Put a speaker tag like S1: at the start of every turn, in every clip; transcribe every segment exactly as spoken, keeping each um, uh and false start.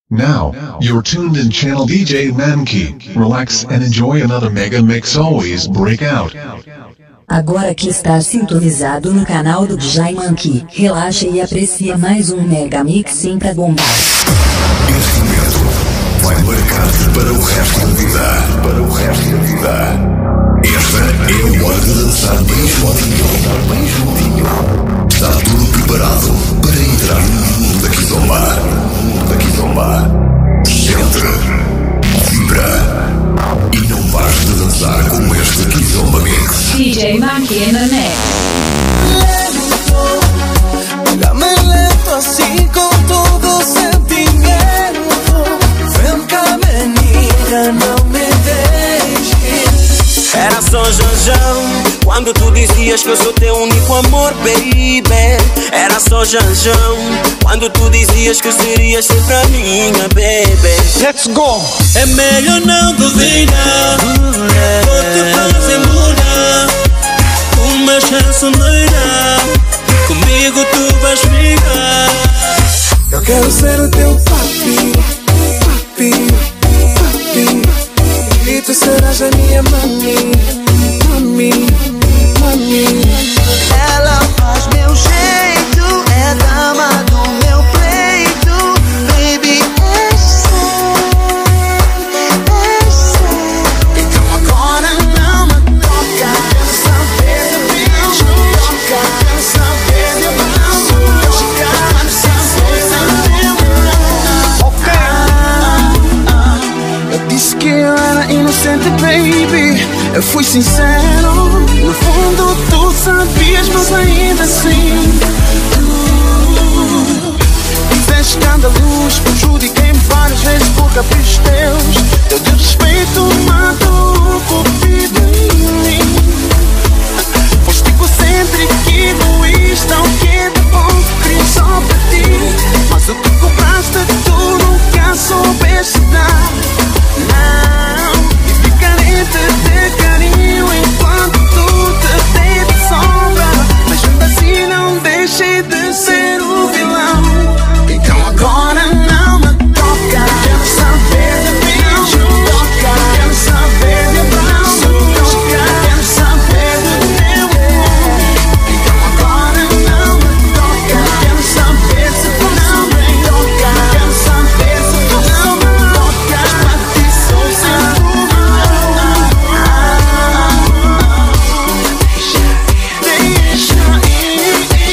S1: Now, you're tuned in channel D J Mankey. Relax and enjoy another mega mix always break out.
S2: Agora que está sintonizado no canal do D J Mankey, relaxa e aprecia mais um mega mix pra bombar.
S3: Este momento vai marcar-te para o resto da vida. Para o resto da vida. Esta é a hora de dançar bem juntinho. Bem juntinho. Está tudo preparado para entrar no mundo da Kizomba. No mundo da Kizomba. Sente, vibra e não pares de dançar com este Kizomba Mix.
S2: D J Mankey in the mix.
S4: Pégame lento así con todo sentimiento. Ven cá, menina, não me deixes.
S5: Era só janjão quando tu dizias que eu sou teu único amor, baby. Era só janjão quando tu dizias que serias sempre a minha, baby.
S4: Let's go!
S5: É melhor não duvidar, vou te fazer mudar. Uma chance me dá, comigo tu vais ficar.
S4: Eu quero ser o teu papi, papi, papi. E tu serás a minha mami, mami, mami. Ela faz meu jeito, é dama do meu peito. Baby, eu sei, eu sei. Então agora não me toca. Quero saber de beijo, toca. Quero saber de abraço, toca. Quero saber de eu disse que eu era inocente, baby. Eu fui sincero. No fundo tu sabias, mas ainda assim tu fizeste escândalos. Prejudiquei-me várias vezes por caprichos teus. Teu desrespeito mata o cupido em mim. Foste egocêntrico e egoísta. O que é de bom que queria só para ti. Mas o que compraste tu nunca soubeste dar. Não, e fiquei carente de carinho enquanto tu te dei de sombra. Mas ainda assim não deixei de ser o vilão. Então agora não me toca. Quero saber de beijo, toca. Quero saber de abraço, toca. Quero saber do teu amor. Então agora não me toca. Quero saber se tu não me toca. Quero saber se tu não me tocas. Para ti sou sempre o vilão. Deixa ir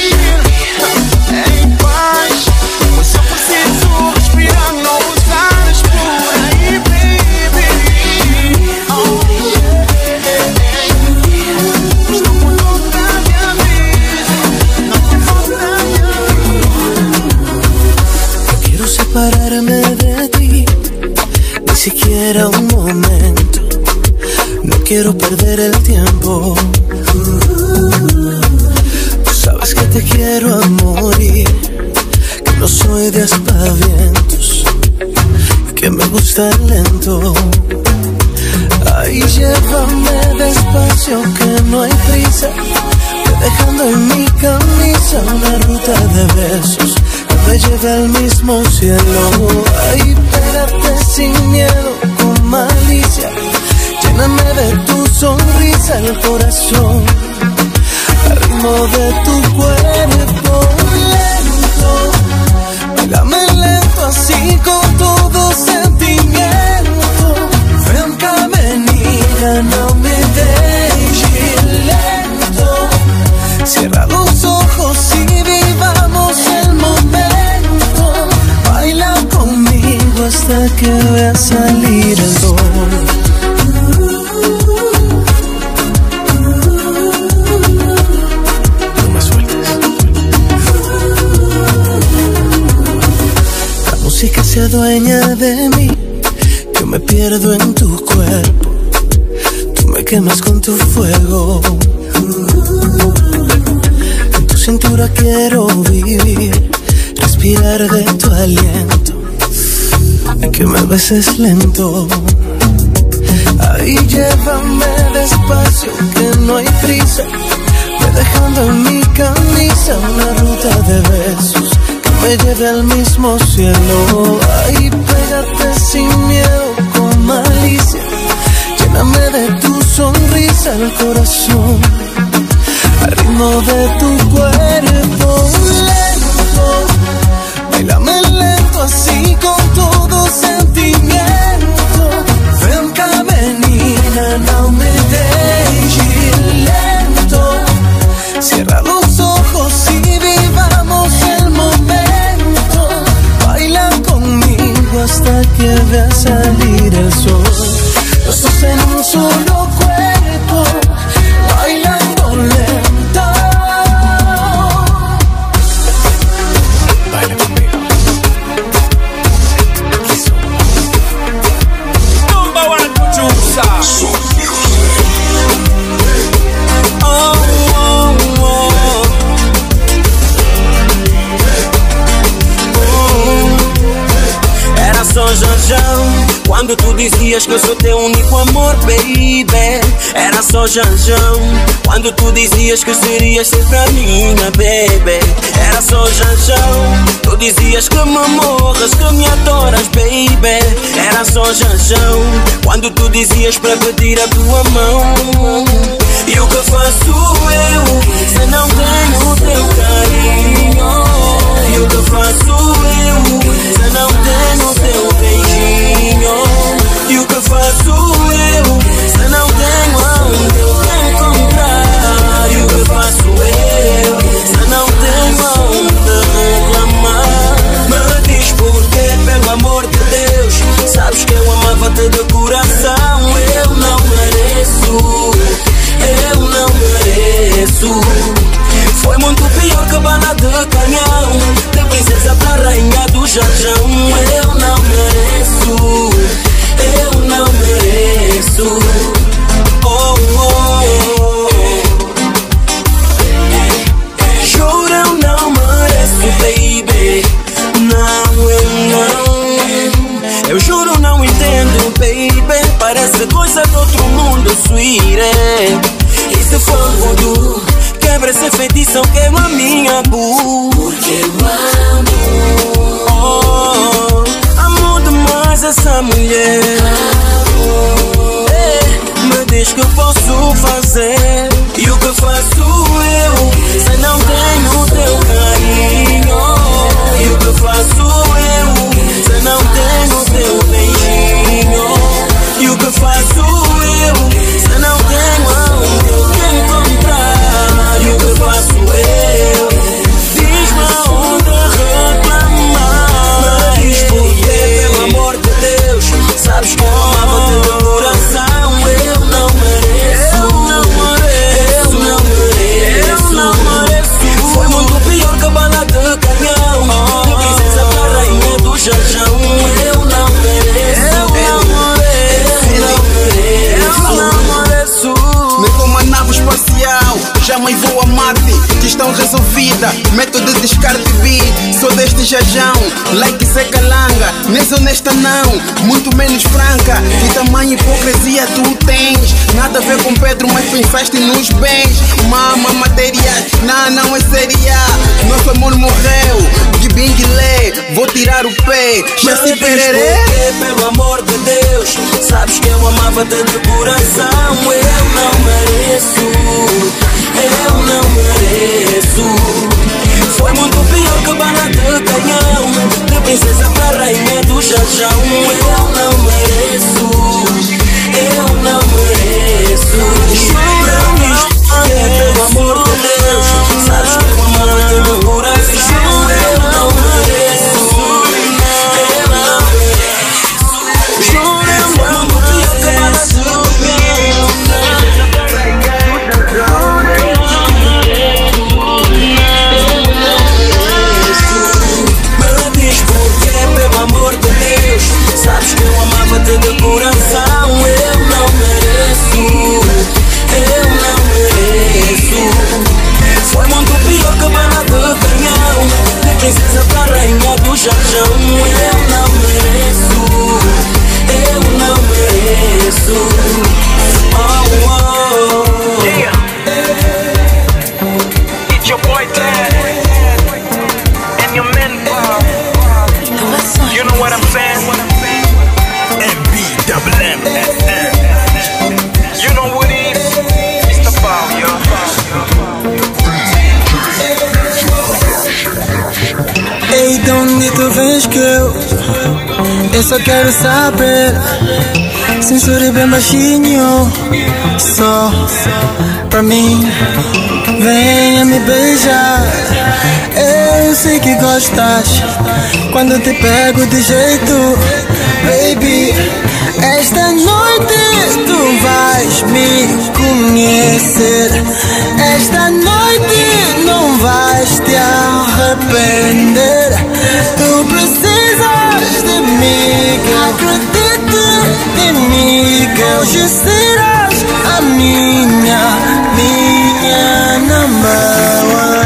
S4: em paz, pois eu preciso respirar, não usares por aí, baby. Oh, mas não por conta minha vida, não por conta minha vida.
S5: Quiero separarme de ti, ni siquiera un momento. No quiero perder el tiempo. Tú sabes que te quiero a morir, que no soy de aspavientos, que me gusta lento. Ay, llévame despacio, que no hay prisa. Ve dejando en mi camisa una ruta de besos que me lleve al mismo cielo. Ay, pégate sin miedo, con malicia. Lléname de tu sonrisa el corazón, al ritmo de tu cuerpo lento. Pégame lento así con todo sentimiento. Ven cá, menina, no me dejes lento. Cierra los ojos y vivamos el momento. Baila conmigo hasta que vea salir el sol. Música se adueña de mí, yo me pierdo en tu cuerpo, tú me quemas con tu fuego. En tu cintura quiero vivir, respirar de tu aliento, que me beses lento. Ay, llévame despacio, que no hay prisa. Ve dejando en mi camisa una ruta de besos que me lleve al mismo cielo. Ay, tu cuerpo lento. Bailame lento así con todo sentimiento. Ven cá menina, não me deixes lento. Cierra los ojos y vivamos el momento. Baila conmigo hasta que vea salir el sol. Los dos en un solo cuerpo, bailando lento. Baila conmigo.
S6: Number one producer.
S5: Oh, oh, oh. Oh. Era só Janjão quando tu dizias que eu sou teu único amor, baby. Era só Janjão quando tu dizias que serias sempre a minha, baby. Era só Janjão, tu dizias que me morras, que me adoras, baby. Era só Janjão quando tu dizias para pedir a tua mão. E o que faço eu se não tenho o teu carinho? E o que faço eu se não tenho o teu beijinho? E o que faço eu se não tenho aonde eu te encontrar? E o que faço eu se não tenho aonde reclamar? Me diz porquê, pelo amor de Deus. Sabes que eu amava-te de coração. Eu não mereço, eu não mereço. Foi muito pior que bala de canhão, de princesa pra rainha do Janjão. Eu não mereço, eu não mereço. Oh, oh, oh. Juro, eu não mereço, baby. Não, eu não. Eu juro, não entendo, baby. Parece coisa do outro mundo, sweetie. E se for voodoo, quebra esse feitiço, queima a minha bu. Porque eu amo, oh, amo demais essa mulher. Hey, me diz que posso fazer. E o que faço eu se não tenho o teu carinho? E o que faço eu se não tenho o teu beijinho? E o que faço eu se não tenho aonde eu te encontrar? E o que faço eu? Diz-me aonde reclamar. Diz porquê, pelo amor de Deus. Sabes que eu amava-te de coração. Eu não mereço, eu não mereço, eu não mereço. Foi muito pior que bala de canhão, de princesa pra rainha do Janjão. Eu não mereço, eu não mereço, eu não mereço.
S7: Me dou uma nave espacial, jamais vou a Marte. Questão resolvida, método de descarte vi. Sou deste Janjão, like seca langa. Nem sou honesta não, muito menos franca. Que tamanho hipocrisia tu tens? Nada a ver com Pedro, mas pensaste nos bens. Mama, materiais, não, não é seria. Nosso amor morreu, de binguilé. Vou tirar o pé, já se pererê.
S5: Pelo amor de Deus, sabes que eu amava-te de coração. Eu não mereço, eu não mereço. Foi muito pior que bala de canhão, de princesa pra rainha do Janjão. Eu não mereço, eu não mereço. Não me pelo amor de Deus, sabes que eu amava-te de coração. Eu não mereço, eu não mereço. Juro, eu não mereço. Sabes que eu amava-te de coração. Eu não mereço, eu não mereço. Foi muito pior que bala de canhão, de princesa pra rainha do Janjão. Eu não mereço, eu não mereço. Oh, oh.
S6: Yeah. It's your boy Ted and your men, you know what I'm saying? M B double M S M. You know what it is? It's the power, yo.
S5: De onde tu vens que eu Eu só quero saber. Censure bem baixinho, só pra mim. Venha me beijar. Eu sei que gostas quando te pego de jeito. Baby, esta noite tu vais me conhecer. Esta noite não vais te arrepender. Tu precisas de mim, acredite em mim, que hoje serás a minha, minha number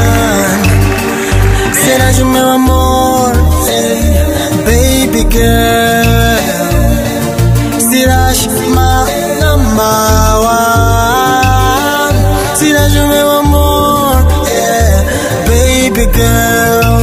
S5: one. Serás o meu amor, hey, baby girl. Serás my number one. Serás o meu amor, yeah, baby girl.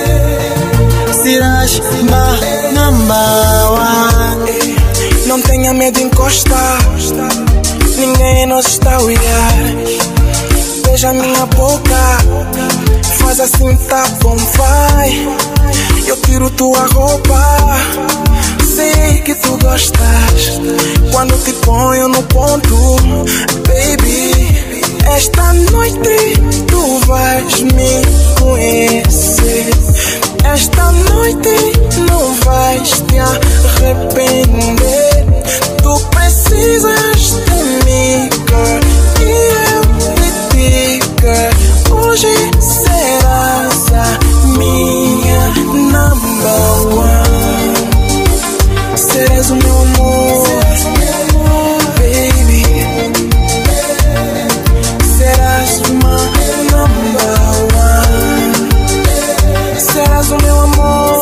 S5: Serás my number one.
S8: Não tenha medo de encostar, ninguém nos está a olhar. Beija minha boca, faz assim, tá bom, vai. Eu tiro tua roupa, sei que tu gostas quando te ponho no ponto. Baby, esta noite tu vais me conhecer. Esta noite não vais te arrepender. Tu precisas de mim, girl, e eu de ti, girl. Hoje serás a minha number one. Serás o meu amor, baby. Serás uma number one. Serás o meu amor,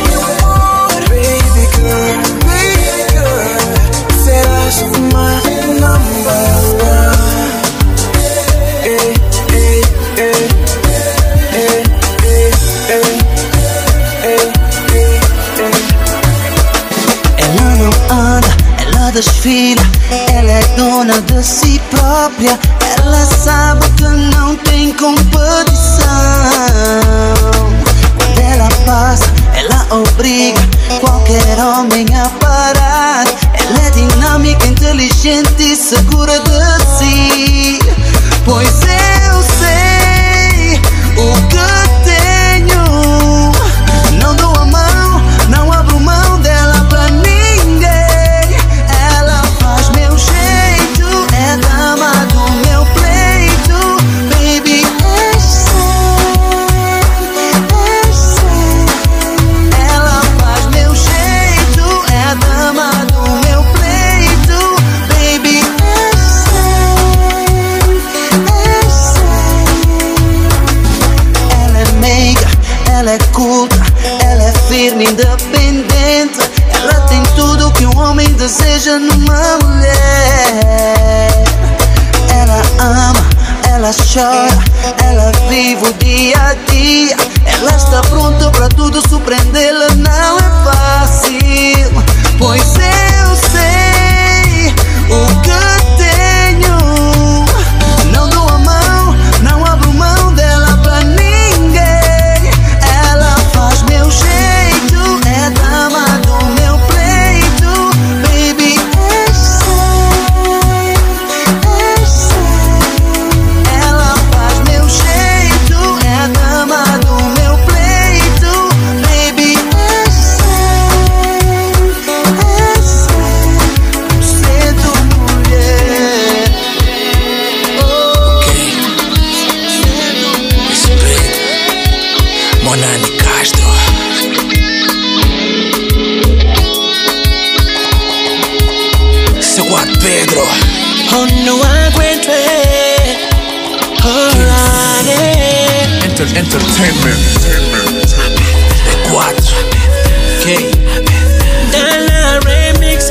S8: baby girl, baby girl. Serás uma number one. Ei, ei, ei, ei, ei, ei, ei, ei, ei.
S5: Ela não anda, ela desfila. Ela é dona de si própria. Ela sabe que não tem competição. Quando ela passa, ela obriga qualquer homem a parar. Ela é dinâmica, inteligente e segura de si. Pois eu sei o que tenho. Não dou a mão, não abro mão dela pra ninguém. Ela faz meu jeito, é dama do meu pleito. Baby, eu sei, eu sei. Ela faz meu jeito, é dama do meu pleito. Baby, eu sei, eu sei. Ela é meiga, ela é culta, ela é firme, independente. Ela tem tudo que um homem deseja numa mulher. Ela ama, ela chora, ela vive o dia a dia. Ela está pronta pra tudo, surpreendê-la não é fácil. Pois eu sei o que tenho. Não dou a mão, não abro mão dela pra ninguém. Ela faz meu jeito, é dama do meu pleito. Baby, eu sei, eu sei. Ela faz meu jeito, é dama do meu pleito. Baby, eu sei, eu sei. Cedo, mulher.
S8: Ok, respeito, Monani Castro. Seu guarda Pedro.
S5: Oh, no aguento, alright.
S1: Enter entertainment.
S8: B quatro. Ok.
S5: Dala remix,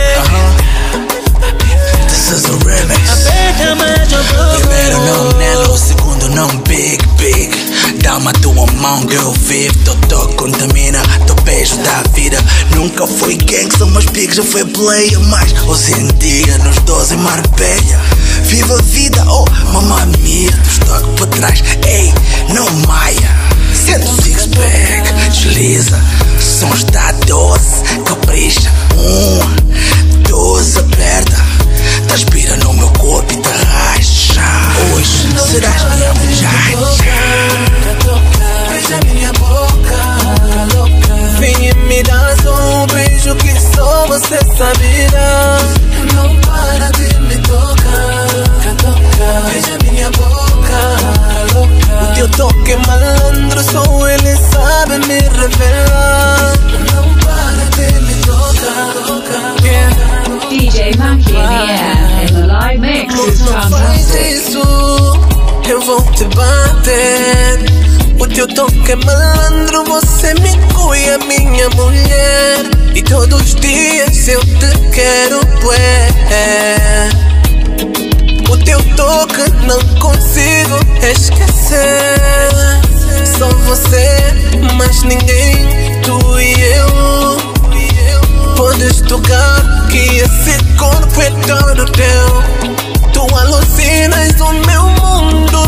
S8: This is a remix.
S5: aperta mais o
S8: Primeiro não nela, o segundo não big, big. Dá-me a tua mão que eu vivo. Teu toque contamina, teu beijo da vida. Nunca fui gangsta, mas big já foi player. Mas hoje em dia nos dois em Marbella. Viva a vida, oh mamma mia. Nos toque pra trás, ei, não maia.
S5: Senta o six pack, desliza. Sons da doze, capricha. Um, doze, aperta. Transpira no meu corpo e te arrasta. Hoje serás minha mulher.
S8: Beija minha boca, vem e me dá só um beijo que só você sabe dar. Não para de me tocar, beija minha boca. O teu toque é malandro, só ele sabe me revelar. Não para de me tocar, yeah.
S9: D J Mankey in the air, and the live mix is
S8: Faz
S9: fantastic.
S8: isso, eu vou te bater. O teu toque é malandro, você me cuida, a minha mulher. E todos os dias eu te quero, ué. O teu toque não consigo esquecer. Só você, mais ninguém, tu e eu. Podes tocar que esse corpo é todo teu. Tu alucinas o meu mundo.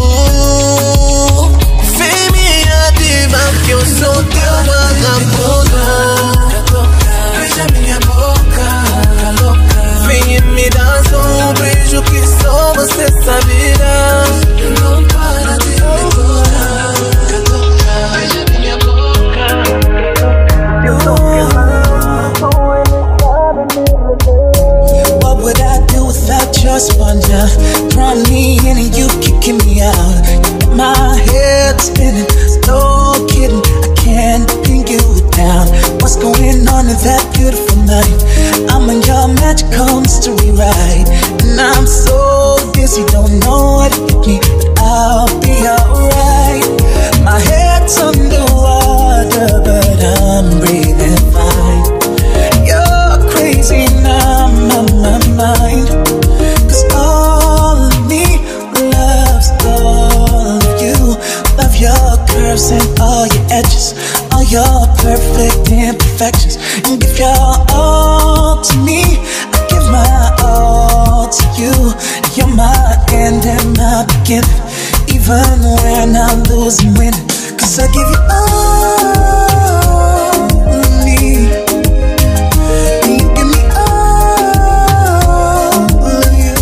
S8: Vem minha diva que eu sou teu vagabundo. Beija minha boca, vem e me dá só um beijo que só você sabe dar. Não para de me tocar, beija minha boca.
S5: What would I do without your sponge? Drawing me in and you kicking me out. My head spinning, no kidding, I can't pin you down. What's going on in that beautiful night? I'm on your magical mystery ride, and I'm so dizzy, don't know what hit me, but I'll be alright. My head's underwater, but I'm breathing fine. You're crazy now, my, my mind. Cause all of me loves all of you. Love your curves and all your edges, all your perfect imperfections. And give your all to me, I give my all to you. You're my end and my beginning, even when I lose and win. Cause I give you all of me, and you give me all of you.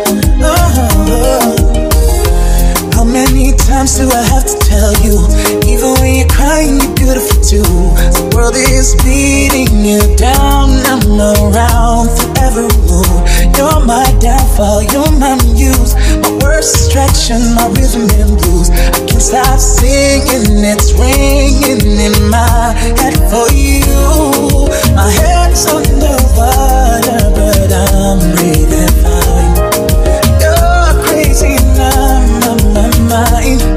S5: Oh. How many times do I have to tell you? Even when you're crying, you're beautiful too. The world is beating you down, I'm around forever. You're my downfall, you're my muse, my worst distraction, my rhythm and blues. I can't stop singing, it's ringing in my head for you. My head's underwater, but I'm breathing fine. You're crazy now, my, my mind.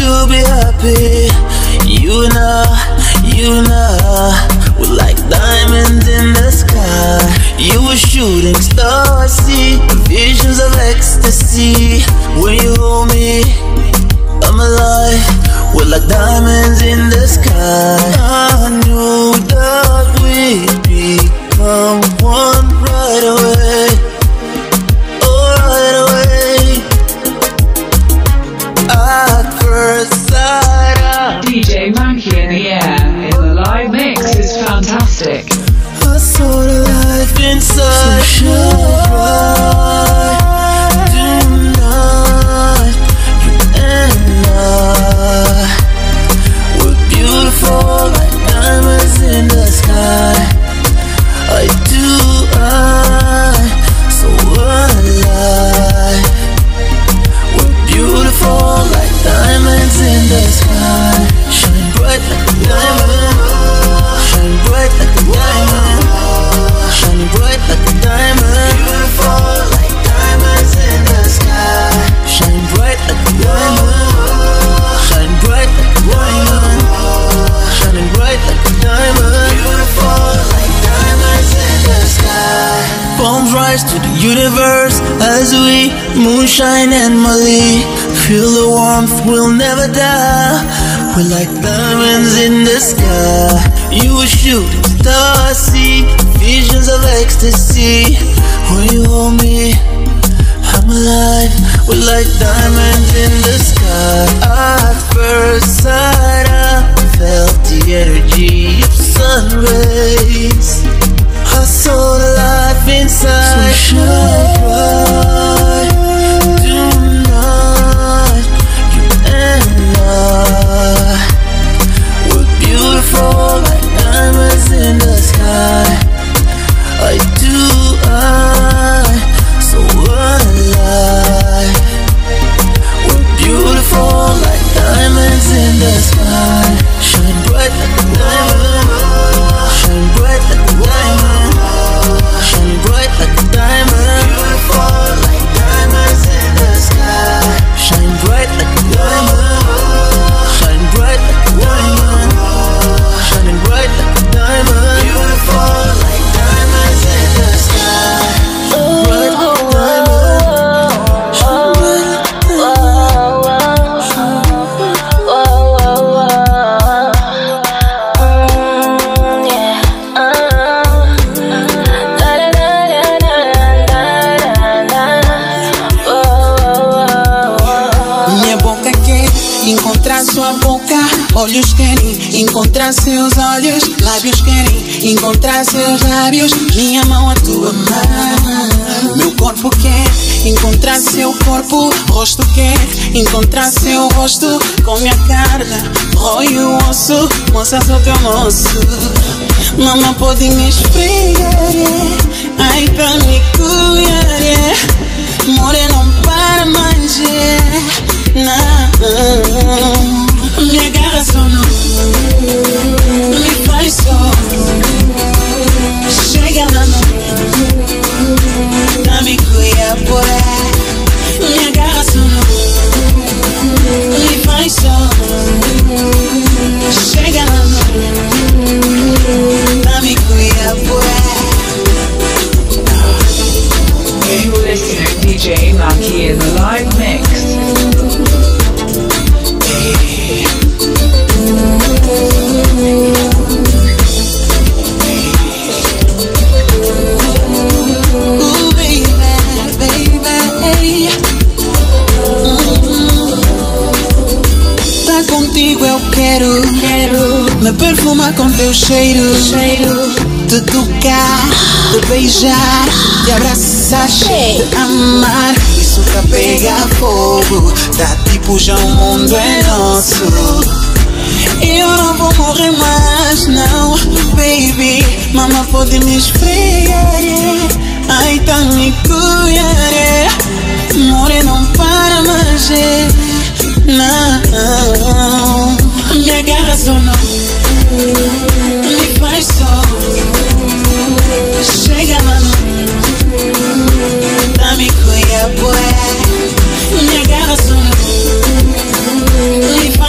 S5: to be happy. You and I, you and I, we're like diamonds in the sky. You a shooting star, I see visions of ecstasy. When you hold me, I'm alive. We're like diamonds in the sky. I knew that we'd become one right away. Oh, right away. At first sight, I
S9: D J Mankey in the air in the live mix is fantastic.
S5: I saw the life inside. So shine bright tonight. You and I, we're beautiful like diamonds in the sky. I do, I, so alive. We're beautiful like diamonds in the sky. Shine bright like a diamond. Shine bright like a diamond. Shining bright like a diamond. Beautiful like diamonds in the sky. Shine bright like a diamond. Shine bright like a diamond. Shining bright like a diamond. Beautiful like diamonds in the sky. Palms rise to the universe as we moonshine and Molly. Feel the warmth, we'll never die. We're like diamonds in the sky. You a shooting star, I see visions of ecstasy. When you hold me, I'm alive. We're like diamonds in the sky. At first sight, I felt the energy of sun rays. I saw the life inside. So shine bright tonight. You and I, we're beautiful like diamonds in the sky. I do, I, so alive. We're beautiful like diamonds in the sky. Shine bright like a diamond. Shine bright like a diamond. Shine bright like a diamond. Beautiful like diamonds in the sky. Shine bright like a diamond. Shine bright like a diamond. Shining bright like a diamond. Beautiful like diamonds in the sky. Bright like a diamond. Shine bright like a
S7: Minha boca quer encontrar sua boca. Olhos querem encontrar seus olhos. Lábios querem encontrar seus lábios. Minha mão a tua mão. Meu corpo quer encontrar seu corpo. Rosto quer encontrar seu rosto. Com minha carne, rói o osso. Moça, sou teu moço. Mama pode me esfregar, yeah. Ai, pra me cuidar, yeah. More não para mais, yeah. Não. Me agarra só não, me faz só. Chega lá não, na me cuia por aí. Me agarra só não, me faz só. Chega lá não, na me cuia por aí.
S9: You're listening to D J Mankey in the live mix.
S7: Ooh, baby, baby. Tá contigo eu quero, quero me perfumar com teu cheiro, cheiro. Te tocar, te beijar, te abraçar, te amar. Isso que pega fogo, tá tipo já o mundo é nosso. Eu não vou morrer mais, não, baby. Mama pode me esfregar, yeah. Ai, tá me cuidar, yeah. More não para mais, yeah. Não. Me agarra só não, me faz só. Chega lá não, tá me cuidar, boy. Me agarra só não, me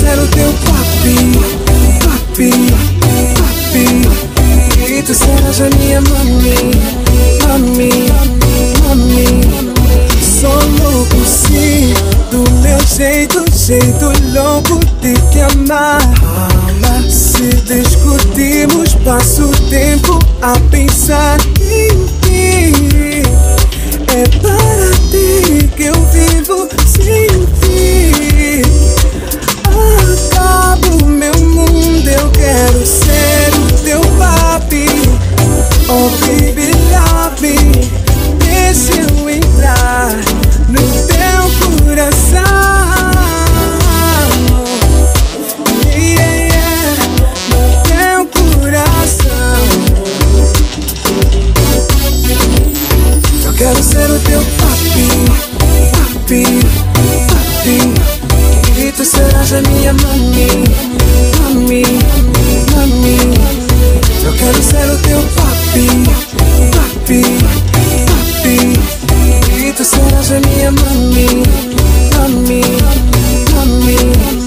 S8: ser o teu papi, papi, papi. E tu serás a minha mami, mami, mami. Sou louco sim, do meu jeito, jeito louco de te amar. Se discutimos, passo o tempo a pensar em ti. É para ti que eu vivo sem ti. Acabo meu mundo, eu quero ser o teu papi. Oh baby, love me, deixa eu entrar no teu coração. Yeah, yeah, no teu coração. Eu quero ser o teu papi, papi, papi. E tu serás a minha mami, mami, mami. Eu quero ser o teu papi, papi, papi. E tu serás a minha mami, mami, mami.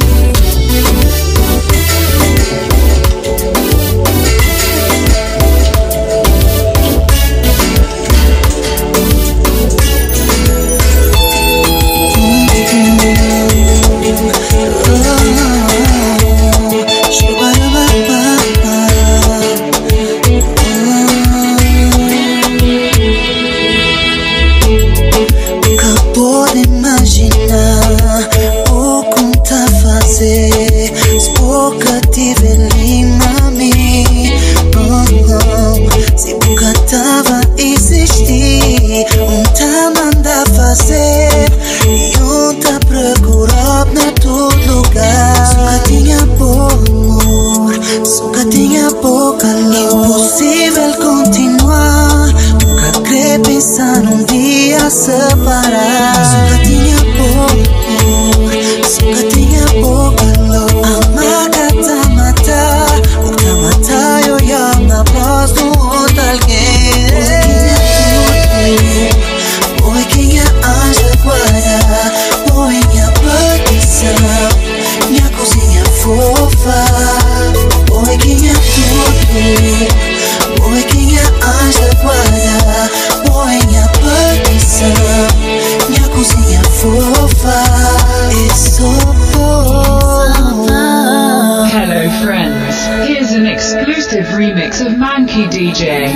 S9: Remix of Mankey D J.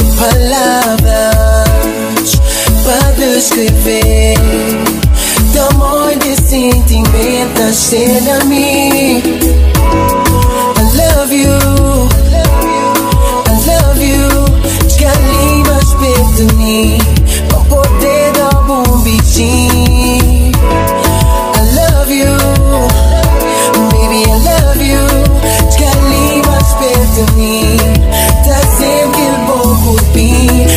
S5: escrever tão sentimento nascendo a mim. I love you, I love you. Descalei mais perto de mim, com poder dar um beijinho. I love you, baby, I love you. Descalei mais perto de mim, tá sempre aquele bom corpinho.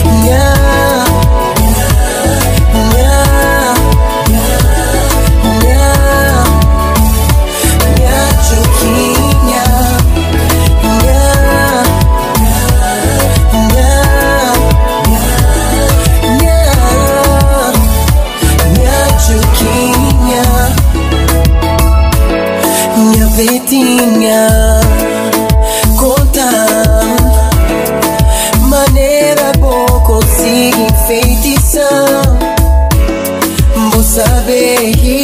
S5: Conta maneira boa consigo enfeitiçar. Vou saber